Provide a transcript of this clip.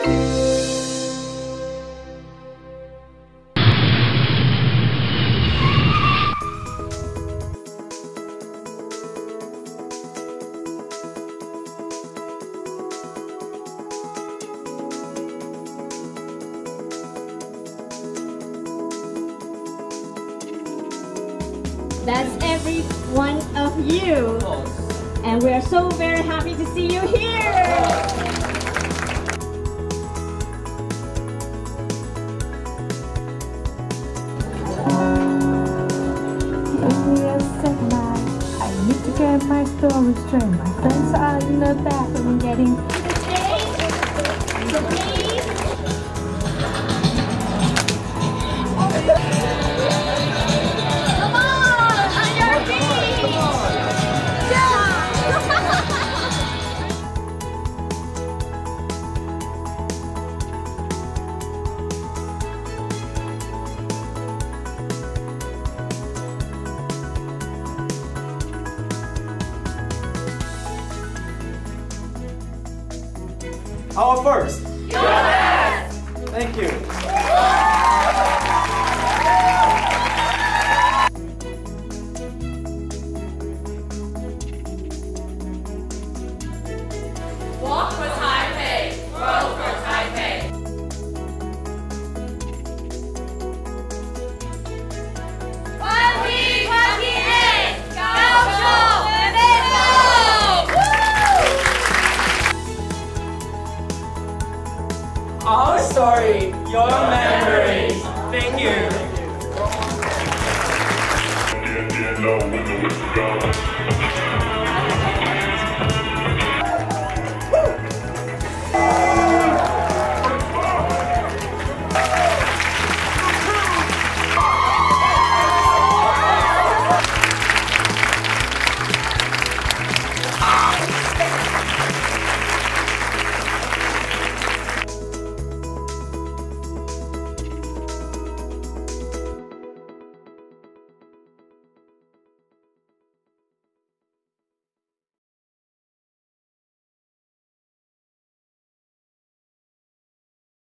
That's every one of you. And we are so very happy to see you here. I need to get my story straight. My friends are in the bathroom getting Our first. Yes! Thank you. Walk for Taipei, grow for Taipei. 2028, Kaohsiung, let's go! Our story, your memories. Thank you. Yeah, know when the whip is gone.